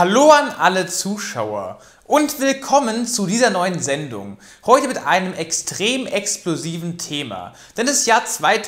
Hallo an alle Zuschauer und willkommen zu dieser neuen Sendung. Heute mit einem extrem explosiven Thema, denn das Jahr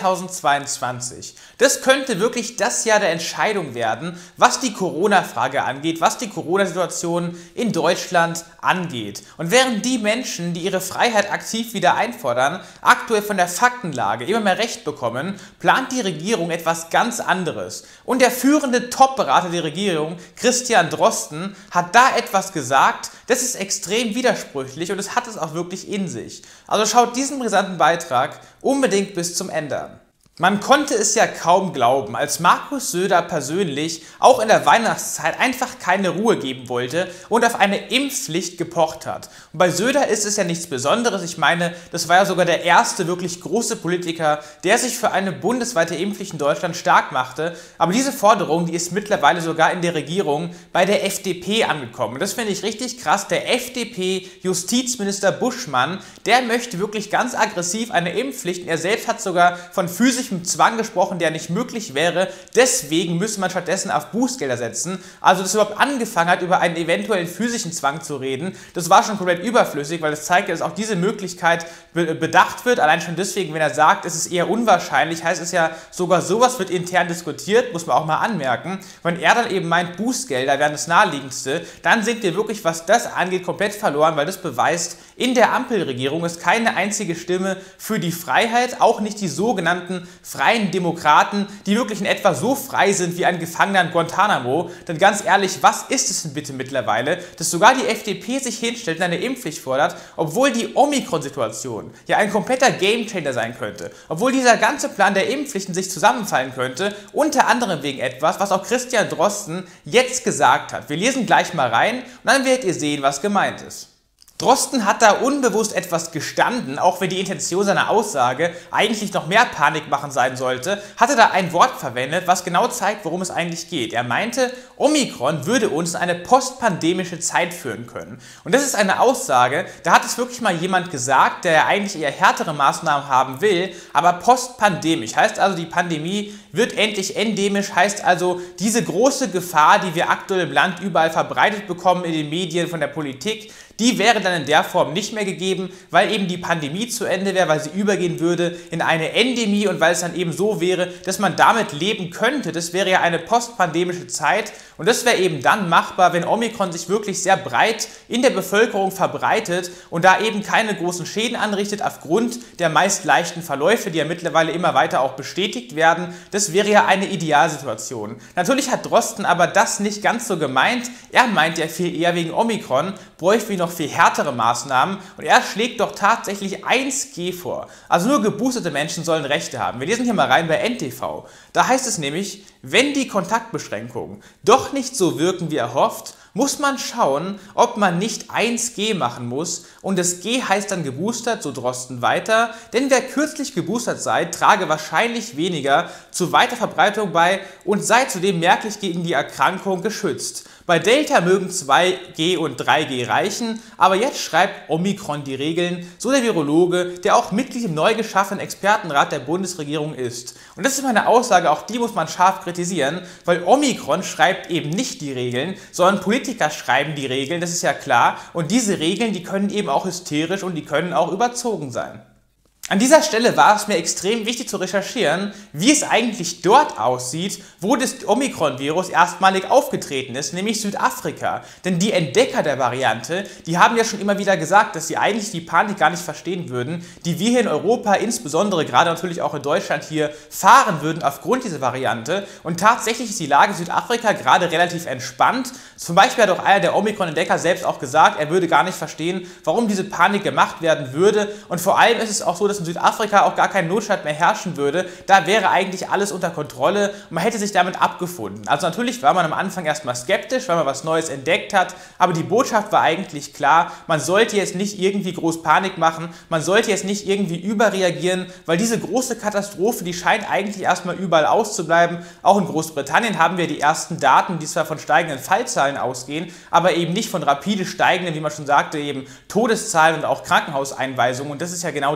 2022, das könnte wirklich das Jahr der Entscheidung werden, was die Corona-Frage angeht, was die Corona-Situation in Deutschland angeht. Und während die Menschen, die ihre Freiheit aktiv wieder einfordern, aktuell von der Faktenlage immer mehr Recht bekommen, plant die Regierung etwas ganz anderes. Und der führende Top-Berater der Regierung, Christian Drosten, hat da etwas gesagt, das ist extrem widersprüchlich und es hat es auch wirklich in sich. Also schaut diesen brisanten Beitrag unbedingt bis zum Ende an. Man konnte es ja kaum glauben, als Markus Söder persönlich auch in der Weihnachtszeit einfach keine Ruhe geben wollte und auf eine Impfpflicht gepocht hat. Und bei Söder ist es ja nichts Besonderes. Ich meine, das war ja sogar der erste wirklich große Politiker, der sich für eine bundesweite Impfpflicht in Deutschland stark machte. Aber diese Forderung, die ist mittlerweile sogar in der Regierung bei der FDP angekommen. Und das finde ich richtig krass. Der FDP-Justizminister Buschmann, der möchte wirklich ganz aggressiv eine Impfpflicht. Und er selbst hat sogar von physischem Zwang gesprochen, der nicht möglich wäre. Deswegen müsse man stattdessen auf Bußgelder setzen. Also, dass er überhaupt angefangen hat, über einen eventuellen physischen Zwang zu reden, das war schon komplett überflüssig, weil es zeigt, dass auch diese Möglichkeit bedacht wird. Allein schon deswegen, wenn er sagt, es ist eher unwahrscheinlich, heißt es ja, sogar sowas wird intern diskutiert, muss man auch mal anmerken. Wenn er dann eben meint, Bußgelder wären das Naheliegendste, dann sind wir wirklich, was das angeht, komplett verloren, weil das beweist, in der Ampelregierung ist keine einzige Stimme für die Freiheit, auch nicht die sogenannten freien Demokraten, die wirklich in etwa so frei sind wie ein Gefangener in Guantanamo. Denn ganz ehrlich, was ist es denn bitte mittlerweile, dass sogar die FDP sich hinstellt und eine Impfpflicht fordert, obwohl die Omikron-Situation ja ein kompletter Gamechanger sein könnte, obwohl dieser ganze Plan der Impfpflichten sich zusammenfallen könnte, unter anderem wegen etwas, was auch Christian Drosten jetzt gesagt hat. Wir lesen gleich mal rein und dann werdet ihr sehen, was gemeint ist. Drosten hat da unbewusst etwas gestanden, auch wenn die Intention seiner Aussage eigentlich noch mehr Panik machen sein sollte, hat er da ein Wort verwendet, was genau zeigt, worum es eigentlich geht. Er meinte, Omikron würde uns in eine postpandemische Zeit führen können. Und das ist eine Aussage, da hat es wirklich mal jemand gesagt, der ja eigentlich eher härtere Maßnahmen haben will, aber postpandemisch. Heißt also, die Pandemie wird endlich endemisch, heißt also, diese große Gefahr, die wir aktuell im Land überall verbreitet bekommen, in den Medien, von der Politik, die wäre dann in der Form nicht mehr gegeben, weil eben die Pandemie zu Ende wäre, weil sie übergehen würde in eine Endemie und weil es dann eben so wäre, dass man damit leben könnte. Das wäre ja eine postpandemische Zeit und das wäre eben dann machbar, wenn Omikron sich wirklich sehr breit in der Bevölkerung verbreitet und da eben keine großen Schäden anrichtet aufgrund der meist leichten Verläufe, die ja mittlerweile immer weiter auch bestätigt werden. Das wäre ja eine Idealsituation. Natürlich hat Drosten aber das nicht ganz so gemeint. Er meint ja viel eher wegen Omikron, bräuchten wir noch viel härtere Maßnahmen und er schlägt doch tatsächlich 1G vor. Also nur geboosterte Menschen sollen Rechte haben. Wir lesen hier mal rein bei NTV. Da heißt es nämlich, wenn die Kontaktbeschränkungen doch nicht so wirken wie erhofft, muss man schauen, ob man nicht 1G machen muss und das G heißt dann geboostert, so Drosten weiter, denn wer kürzlich geboostert sei, trage wahrscheinlich weniger zur Weiterverbreitung bei und sei zudem merklich gegen die Erkrankung geschützt. Bei Delta mögen 2G und 3G reichen, aber jetzt schreibt Omikron die Regeln, so der Virologe, der auch Mitglied im neu geschaffenen Expertenrat der Bundesregierung ist. Und das ist meine Aussage, auch die muss man scharf kritisieren, weil Omikron schreibt eben nicht die Regeln, sondern Politiker schreiben die Regeln, das ist ja klar. Und diese Regeln, die können eben auch hysterisch und die können auch überzogen sein. An dieser Stelle war es mir extrem wichtig zu recherchieren, wie es eigentlich dort aussieht, wo das Omikron-Virus erstmalig aufgetreten ist, nämlich Südafrika. Denn die Entdecker der Variante, die haben ja schon immer wieder gesagt, dass sie eigentlich die Panik gar nicht verstehen würden, die wir hier in Europa, insbesondere gerade natürlich auch in Deutschland hier, fahren würden aufgrund dieser Variante. Und tatsächlich ist die Lage in Südafrika gerade relativ entspannt. Zum Beispiel hat auch einer der Omikron-Entdecker selbst auch gesagt, er würde gar nicht verstehen, warum diese Panik gemacht werden würde. Und vor allem ist es auch so, dass in Südafrika auch gar kein Notstand mehr herrschen würde. Da wäre eigentlich alles unter Kontrolle und man hätte sich damit abgefunden. Also natürlich war man am Anfang erstmal skeptisch, weil man was Neues entdeckt hat, aber die Botschaft war eigentlich klar, man sollte jetzt nicht irgendwie groß Panik machen, man sollte jetzt nicht irgendwie überreagieren, weil diese große Katastrophe, die scheint eigentlich erstmal überall auszubleiben. Auch in Großbritannien haben wir die ersten Daten, die zwar von steigenden Fallzahlen ausgehen, aber eben nicht von rapide steigenden, wie man schon sagte, eben Todeszahlen und auch Krankenhauseinweisungen. Und das ist ja genau der Fakt,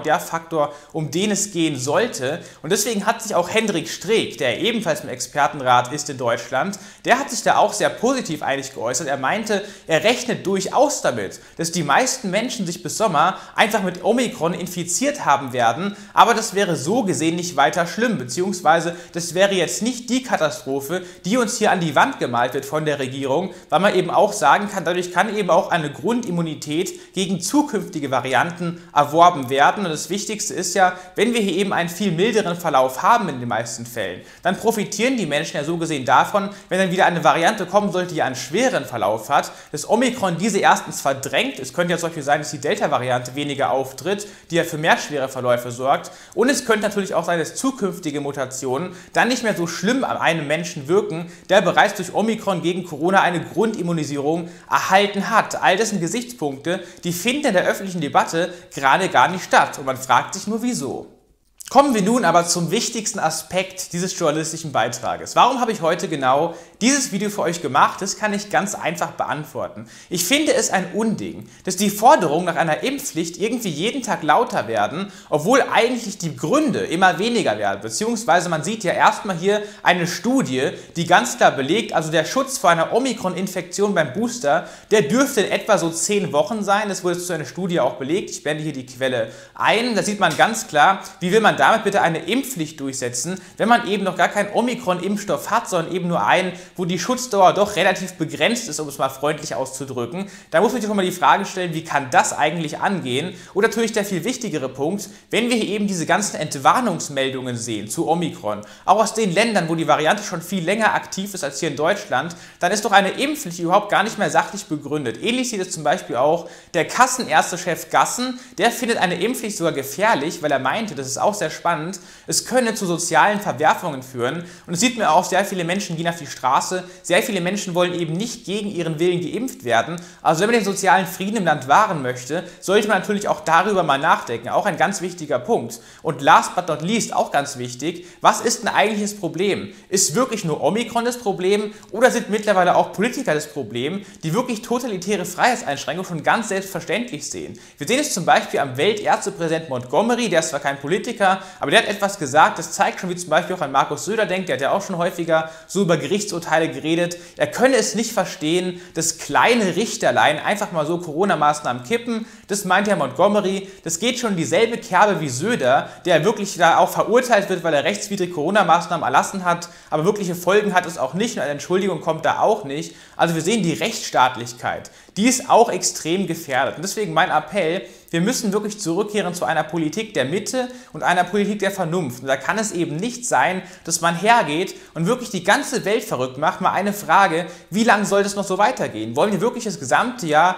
Faktor, um den es gehen sollte. Und deswegen hat sich auch Hendrik Streeck, der ebenfalls im Expertenrat ist in Deutschland, der hat sich da auch sehr positiv eigentlich geäußert. Er meinte, er rechnet durchaus damit, dass die meisten Menschen sich bis Sommer einfach mit Omikron infiziert haben werden, aber das wäre so gesehen nicht weiter schlimm, beziehungsweise das wäre jetzt nicht die Katastrophe, die uns hier an die Wand gemalt wird von der Regierung, weil man eben auch sagen kann, dadurch kann eben auch eine Grundimmunität gegen zukünftige Varianten erworben werden. Und das Wichtigste ist ja, wenn wir hier eben einen viel milderen Verlauf haben in den meisten Fällen, dann profitieren die Menschen ja so gesehen davon, wenn dann wieder eine Variante kommen sollte, die einen schweren Verlauf hat, dass Omikron diese erstens verdrängt. Es könnte ja zum Beispiel sein, dass die Delta-Variante weniger auftritt, die ja für mehr schwere Verläufe sorgt. Und es könnte natürlich auch sein, dass zukünftige Mutationen dann nicht mehr so schlimm an einem Menschen wirken, der bereits durch Omikron gegen Corona eine Grundimmunisierung erhalten hat. All das sind Gesichtspunkte, die finden in der öffentlichen Debatte gerade gar nicht statt. Und man fragt sich nur, wieso. Kommen wir nun aber zum wichtigsten Aspekt dieses journalistischen Beitrages. Warum habe ich heute genau dieses Video für euch gemacht? Das kann ich ganz einfach beantworten. Ich finde es ein Unding, dass die Forderungen nach einer Impfpflicht irgendwie jeden Tag lauter werden, obwohl eigentlich die Gründe immer weniger werden. Beziehungsweise man sieht ja erstmal hier eine Studie, die ganz klar belegt, also der Schutz vor einer Omikron-Infektion beim Booster, der dürfte in etwa so 10 Wochen sein. Das wurde zu einer Studie auch belegt. Ich blende hier die Quelle ein. Da sieht man ganz klar, wie will man damit bitte eine Impfpflicht durchsetzen, wenn man eben noch gar keinen Omikron-Impfstoff hat, sondern eben nur einen, wo die Schutzdauer doch relativ begrenzt ist, um es mal freundlich auszudrücken. Da muss man sich schon mal die Frage stellen, wie kann das eigentlich angehen? Und natürlich der viel wichtigere Punkt, wenn wir hier eben diese ganzen Entwarnungsmeldungen sehen zu Omikron, auch aus den Ländern, wo die Variante schon viel länger aktiv ist als hier in Deutschland, dann ist doch eine Impfpflicht überhaupt gar nicht mehr sachlich begründet. Ähnlich sieht es zum Beispiel auch der Kassenärztechef Gassen, der findet eine Impfpflicht sogar gefährlich, weil er meinte, das ist auch sehr spannend, es könne zu sozialen Verwerfungen führen. Und es sieht man auch, sehr viele Menschen gehen auf die Straße, sehr viele Menschen wollen eben nicht gegen ihren Willen geimpft werden. Also wenn man den sozialen Frieden im Land wahren möchte, sollte man natürlich auch darüber mal nachdenken. Auch ein ganz wichtiger Punkt. Und last but not least, auch ganz wichtig, was ist denn eigentlich das Problem? Ist wirklich nur Omikron das Problem oder sind mittlerweile auch Politiker das Problem, die wirklich totalitäre Freiheitseinschränkungen schon ganz selbstverständlich sehen? Wir sehen es zum Beispiel am Weltärztepräsident Montgomery, der ist zwar kein Politiker, aber der hat etwas gesagt, das zeigt schon, wie zum Beispiel auch an Markus Söder denkt, der hat ja auch schon häufiger so über Gerichtsurteile geredet. Er könne es nicht verstehen, dass kleine Richterlein einfach mal so Corona-Maßnahmen kippen. Das meint Herr Montgomery. Das geht schon in dieselbe Kerbe wie Söder, der wirklich da auch verurteilt wird, weil er rechtswidrig Corona-Maßnahmen erlassen hat, aber wirkliche Folgen hat es auch nicht und eine Entschuldigung kommt da auch nicht. Also wir sehen die Rechtsstaatlichkeit, die ist auch extrem gefährdet. Und deswegen mein Appell, wir müssen wirklich zurückkehren zu einer Politik der Mitte und einer Politik der Vernunft. Und da kann es eben nicht sein, dass man hergeht und wirklich die ganze Welt verrückt macht. Mal eine Frage, wie lange soll das noch so weitergehen? Wollen wir wirklich das gesamte Jahr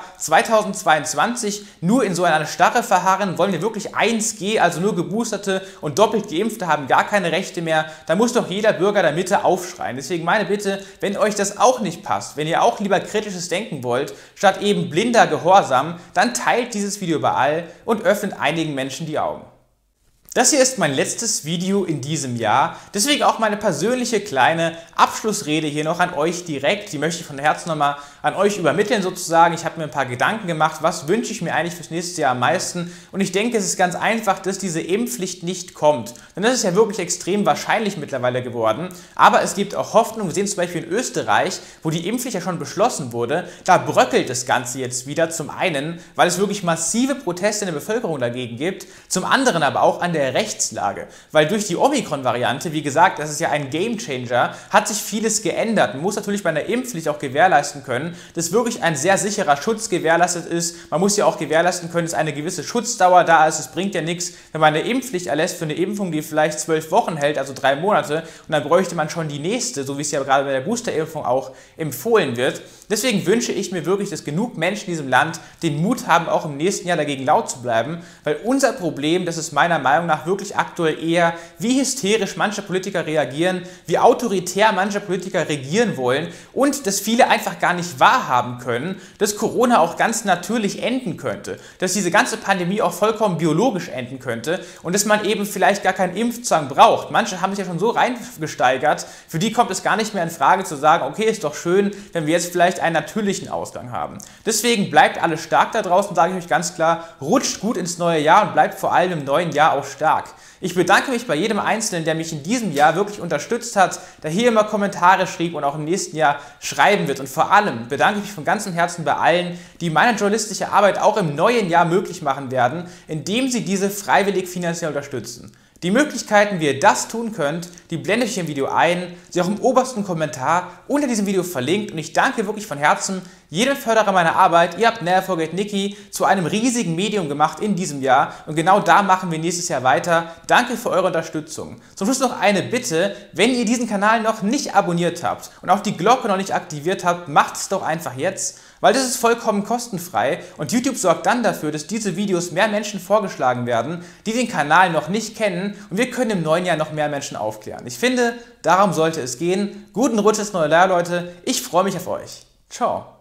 2022 nur in so einer Starre verharren? Wollen wir wirklich 1G, also nur Geboosterte und doppelt Geimpfte haben gar keine Rechte mehr? Da muss doch jeder Bürger der Mitte aufschreien. Deswegen meine Bitte, wenn euch das auch nicht passt, wenn ihr auch lieber kritisches Denken wollt, statt eben blinder Gehorsam, dann teilt dieses Video überall und öffnet einigen Menschen die Augen. Das hier ist mein letztes Video in diesem Jahr, deswegen auch meine persönliche kleine Abschlussrede hier noch an euch direkt. Die möchte ich von Herzen nochmal an euch übermitteln sozusagen. Ich habe mir ein paar Gedanken gemacht, was wünsche ich mir eigentlich fürs nächste Jahr am meisten, und ich denke, es ist ganz einfach, dass diese Impfpflicht nicht kommt. Denn das ist ja wirklich extrem wahrscheinlich mittlerweile geworden, aber es gibt auch Hoffnung. Wir sehen zum Beispiel in Österreich, wo die Impfpflicht ja schon beschlossen wurde, da bröckelt das Ganze jetzt wieder. Zum einen, weil es wirklich massive Proteste in der Bevölkerung dagegen gibt, zum anderen aber auch an der Rechtslage, weil durch die Omikron-Variante, wie gesagt, das ist ja ein Gamechanger, hat sich vieles geändert. Man muss natürlich bei einer Impfpflicht auch gewährleisten können, dass wirklich ein sehr sicherer Schutz gewährleistet ist. Man muss ja auch gewährleisten können, dass eine gewisse Schutzdauer da ist. Es bringt ja nichts, wenn man eine Impfpflicht erlässt für eine Impfung, die vielleicht 12 Wochen hält, also 3 Monate, und dann bräuchte man schon die nächste, so wie es ja gerade bei der Boosterimpfung auch empfohlen wird. Deswegen wünsche ich mir wirklich, dass genug Menschen in diesem Land den Mut haben, auch im nächsten Jahr dagegen laut zu bleiben, weil unser Problem, das ist meiner Meinung nach wirklich aktuell eher, wie hysterisch manche Politiker reagieren, wie autoritär manche Politiker regieren wollen und dass viele einfach gar nicht wahrhaben können, dass Corona auch ganz natürlich enden könnte, dass diese ganze Pandemie auch vollkommen biologisch enden könnte und dass man eben vielleicht gar keinen Impfzwang braucht. Manche haben sich ja schon so reingesteigert, für die kommt es gar nicht mehr in Frage zu sagen, okay, ist doch schön, wenn wir jetzt vielleicht einen natürlichen Ausgang haben. Deswegen bleibt alle stark da draußen, sage ich euch ganz klar, rutscht gut ins neue Jahr und bleibt vor allem im neuen Jahr auch stark. Ich bedanke mich bei jedem Einzelnen, der mich in diesem Jahr wirklich unterstützt hat, der hier immer Kommentare schrieb und auch im nächsten Jahr schreiben wird. Und vor allem bedanke ich mich von ganzem Herzen bei allen, die meine journalistische Arbeit auch im neuen Jahr möglich machen werden, indem sie diese freiwillig finanziell unterstützen. Die Möglichkeiten, wie ihr das tun könnt, die blende ich im Video ein, sie auch im obersten Kommentar unter diesem Video verlinkt und ich danke wirklich von Herzen jedem Förderer meiner Arbeit. Ihr habt Never Forget Nikki zu einem riesigen Medium gemacht in diesem Jahr und genau da machen wir nächstes Jahr weiter. Danke für eure Unterstützung. Zum Schluss noch eine Bitte, wenn ihr diesen Kanal noch nicht abonniert habt und auch die Glocke noch nicht aktiviert habt, macht es doch einfach jetzt, weil das ist vollkommen kostenfrei und YouTube sorgt dann dafür, dass diese Videos mehr Menschen vorgeschlagen werden, die den Kanal noch nicht kennen und wir können im neuen Jahr noch mehr Menschen aufklären. Ich finde, darum sollte es gehen. Guten Rutsch ins neue Jahr, Leute. Ich freue mich auf euch. Ciao.